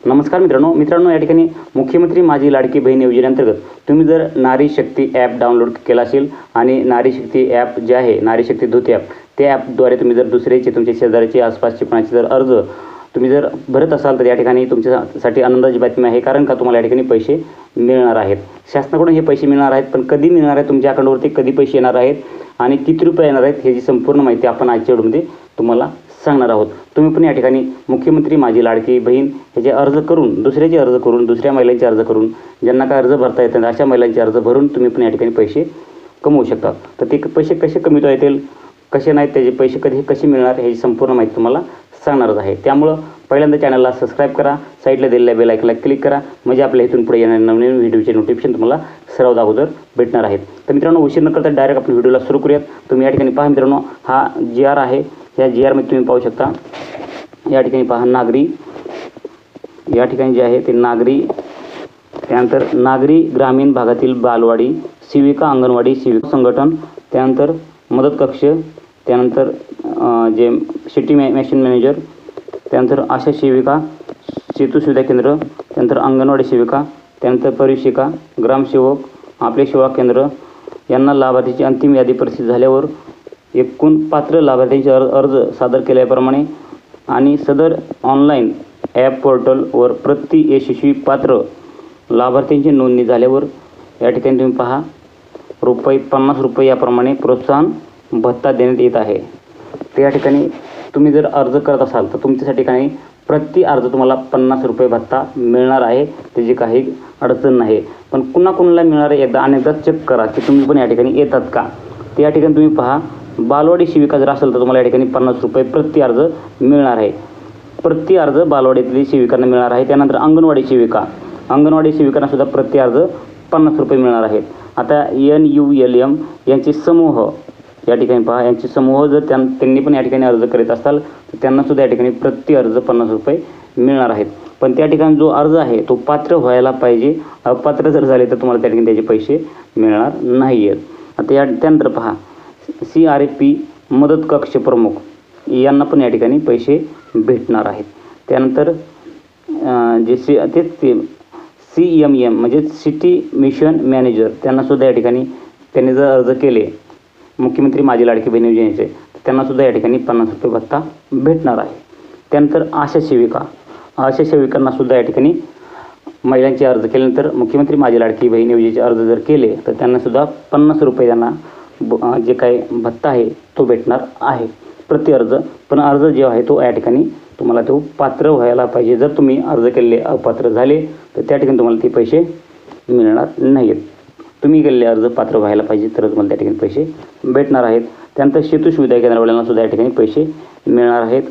नमस्कार मित्रांनो या ठिकाणी मुख्यमंत्री माझी लाडकी बहीण योजनेअंतर्गत तुम्ही जर नारी शक्ती ॲप डाउनलोड केला असेल आणि नारी शक्ती ॲप जे आहे नारी शक्ती दूत ॲप त्या ॲपद्वारे तुम्ही जर दुसऱ्याचे तुमच्या शेजाऱ्याचे आसपासचे कोणाचे जर अर्ज तुम्ही जर भरत असाल तर या ठिकाणी तुमच्यासाठी आनंदाची बातमी आहे, कारण का तुम्हाला या ठिकाणी पैसे मिळणार आहेत. शासनाकडून हे पैसे मिळणार आहेत, पण कधी मिळणार आहेत, तुमच्या अकाउंटवरती कधी पैसे येणार आहेत आणि किती रुपये येणार आहेत ह्याची संपूर्ण माहिती आपण आजच्या व्हिडिओमध्ये तुम्हाला सांगणार आहोत. तुम्ही पण या ठिकाणी मुख्यमंत्री माझी लाडकी बहीण ह्याचे अर्ज करून दुसऱ्याचे अर्ज करून दुसऱ्या महिलांचे अर्ज करून ज्यांना काय अर्ज भरता येतात अशा महिलांचे अर्ज भरून तुम्ही पण या ठिकाणी पैसे कमवू शकता. तर ते पैसे कसे कमविता येतील, कसे नाहीत, त्याचे पैसे कसे मिळणार ह्याची संपूर्ण माहिती तुम्हाला सांगणारच आहे. त्यामुळं पहिल्यांदा चॅनलला सबस्क्राईब करा, साईडला दिलेल्या बेल आयकॉनला क्लिक करा, म्हणजे आपल्या इथून पुढे येणारे नवीन व्हिडिओचे नोटिफिकेशन तुम्हाला सर्वात अगोदर भेटणार आहेत. तर मित्रांनो, उशीर न करता डायरेक्ट आपण व्हिडिओला सुरू करूयात. तुम्ही या ठिकाणी पहा मित्रांनो, हा GR आहे. या GR मध्ये तुम्ही पाहू शकता या ठिकाणी पहा नागरी, या ठिकाणी जे आहे ते नागरी, त्यानंतर नागरी ग्रामीण भागातील बालवाडी सेविका, अंगणवाडी सेविका संघटन, त्यानंतर मदत कक्ष, त्यानंतर जे सिटी मॅशन मॅनेजर, त्यानंतर आशा सेविका, सेतू सुविधा केंद्र, त्यानंतर अंगणवाडी सेविका, त्यानंतर परिशिका, ग्रामसेवक, आपले सेवा केंद्र यांना लाभार्थीची अंतिम यादी प्रसिद्ध झाल्यावर एकूण पात्र लाभार्थ्यांचे अर्ज सादर केल्याप्रमाणे आणि सदर ऑनलाईन ॲप पोर्टलवर प्रति यशस्वी पात्र लाभार्थ्यांची नोंदणी झाल्यावर या ठिकाणी तुम्ही पहा ₹50 याप्रमाणे प्रोत्साहन भत्ता देण्यात येत आहे. तर या ठिकाणी तुम्ही जर अर्ज करत असाल तर तुमच्यासाठी काही प्रति अर्ज तुम्हाला ₹50 भत्ता मिळणार आहे, त्याची काही अडचण नाही. पण कुणाला मिळणार आहे एकदा अनेकदा चेक करा की तुम्ही पण या ठिकाणी येतात का. तर या ठिकाणी तुम्ही पहा बालवाडी सेविका जर असेल तर तुम्हाला या ठिकाणी ₹50 प्रति अर्ज मिळणार आहे. प्रति अर्ज बालवाडीतली सेविकांना मिळणार आहे. त्यानंतर अंगणवाडी सेविकांना सुद्धा प्रति अर्ज ₹50 मिळणार आहेत. आता NULM यांचे समूह या ठिकाणी पहा, यांचे समूह जर त्यांनी पण या ठिकाणी अर्ज करीत असाल तर त्यांना सुद्धा या ठिकाणी प्रति अर्ज ₹50 मिळणार आहेत. पण त्या ठिकाणी जो अर्ज आहे तो पात्र व्हायला पाहिजे. अपात्र जर झाले तर तुम्हाला त्या ठिकाणी त्याचे पैसे मिळणार नाही आहेत. आता त्यानंतर पहा CRP मदत कक्ष प्रमुख यांना पण या ठिकाणी पैसे भेटणार आहेत. त्यानंतर जे CMM म्हणजे सिटी मिशन मॅनेजर त्यांनासुद्धा या ठिकाणी त्यांनी जर अर्ज केले मुख्यमंत्री माझी लाडकी बहीण योजनेचे तर त्यांनासुद्धा या ठिकाणी ₹50 भत्ता भेटणार आहे. त्यानंतर आशा सेविकांनासुद्धा या ठिकाणी महिलांचे अर्ज केल्यानंतर मुख्यमंत्री माझी लाडकी बहीण योजनेचे अर्ज जर केले तर त्यांनासुद्धा ₹50 त्यांना जे काही भत्ता आहे तो भेटणार आहे प्रति अर्ज. पण अर्ज जो आहे तो या ठिकाणी तुम्हाला तो पात्र व्हायला पाहिजे. जर तुम्ही अर्ज केलेले अपात्र झाले तर त्या ठिकाणी तुम्हाला ते पैसे मिळणार नाही आहेत. तुम्ही केलेले अर्ज पात्र व्हायला पाहिजे तर तुम्हाला त्या ठिकाणी पैसे भेटणार आहेत. त्यानंतर सेतू सुविधा केंद्रावाल्यांना सुद्धा या ठिकाणी पैसे मिळणार आहेत.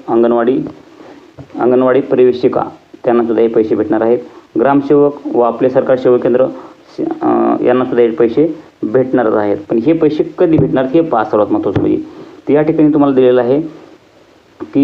अंगणवाडी परिवेशिका त्यांनासुद्धा हे पैसे भेटणार आहेत. ग्रामसेवक व आपले सरकार सेवा केंद्र यांनासुद्धा हे पैसे भेटणारच आहेत. पण हे पैसे कधी भेटणार हे पहा सर्वात महत्त्वाचं म्हणजे तर या ठिकाणी तुम्हाला दिलेलं आहे की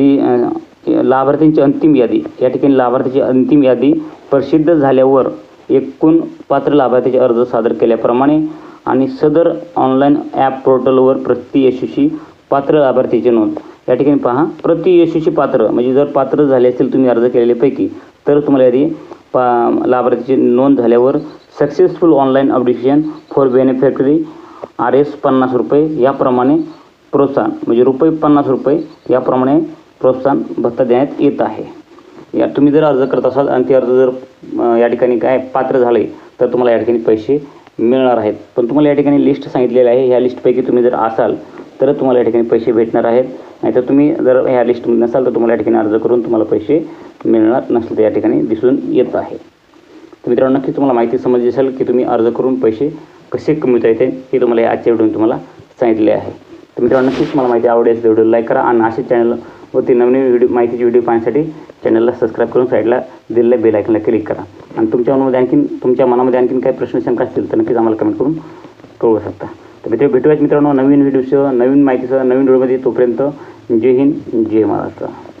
जी लाभार्थ्यांची अंतिम यादी, या ठिकाणी लाभार्थीची अंतिम यादी प्रसिद्ध झाल्यावर एकूण पात्र लाभार्थीचे अर्ज सादर केल्याप्रमाणे आणि सदर ऑनलाईन ॲप पोर्टलवर प्रति यशस्वी पात्र लाभार्थीची नोंद या ठिकाणी पहा. प्रति यशस्वी पात्र म्हणजे जर पात्र झाले असेल तुम्ही अर्ज केलेल्यापैकी तर तुम्हाला यादी लाभार्थीची नोंद झाल्यावर successful online updation for beneficiary RS ₹50 याप्रमाणे प्रोत्साहन म्हणजे ₹50 याप्रमाणे प्रोत्साहन भत्ता देण्यात येत आहे. या तुम्ही जर अर्ज करत असाल आणि ते अर्ज जर या ठिकाणी काय पात्र झाले तर तुम्हाला या ठिकाणी पैसे मिळणार आहेत. पण तुम्हाला या ठिकाणी लिस्ट सांगितलेली आहे, ह्या लिस्टपैकी तुम्ही जर असाल तर तुम्हाला या ठिकाणी पैसे भेटणार आहेत. नाहीतर तुम्ही जर ह्या लिस्टमध्ये नसाल तर तुम्हाला या ठिकाणी अर्ज करून तुम्हाला पैसे मिळणार नसले तर या ठिकाणी दिसून येत आहे. तर मित्रांनो, नक्की तुम्हाला माहिती समजली असेल की तुम्ही अर्ज करून पैसे कसे कमविता येते हे तुम्हाला या आजच्या व्हिडिओने तुम्हाला सांगितले आहे. तर मित्रांनो, नक्कीच तुम्हाला माहिती आवडल्यास व्हिडिओ लाईक करा आणि असे चॅनलवरती नवीन माहितीचे व्हिडिओ पाहण्यासाठी चॅनलला सबस्क्राईब करून साईडला दिलेल्या बेल आयकॉनला क्लिक करा. आणि तुमच्या मनामध्ये आणखीन काही प्रश्न शंका असतील तर नक्कीच आम्हाला कमेंट करून कळवू शकता. तर भेटूयाच मित्रांनो नवीन व्हिडिओसह, नवीन माहितीसह, नवीन व्हिडिओमध्ये. तोपर्यंत जय हिंद, जय महाराष्ट्र.